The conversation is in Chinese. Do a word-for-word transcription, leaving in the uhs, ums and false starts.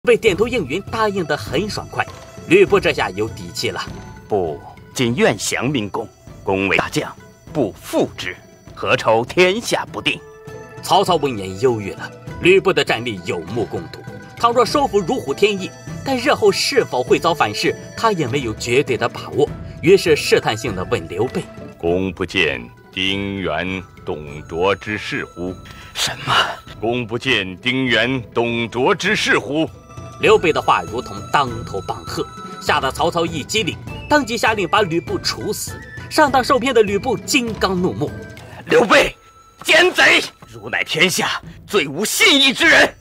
被点头应允，答应得很爽快。吕布这下有底气了。 不，今愿降明公，公为大将，不负之，何愁天下不定？ 曹操闻言忧郁了。吕布的战力有目共睹，倘若收服如虎添翼，但日后是否会遭反噬，他也没有绝对的把握。于是试探性地问刘备：“ 公不见丁原、董卓之事乎？” 什么？ 公不见丁原、董卓之事乎？ 刘备的话如同当头棒喝，吓得曹操一激灵，当即下令把吕布处死。上当受骗的吕布金刚怒目：“ 刘备，奸贼！汝乃天下最无信义之人！”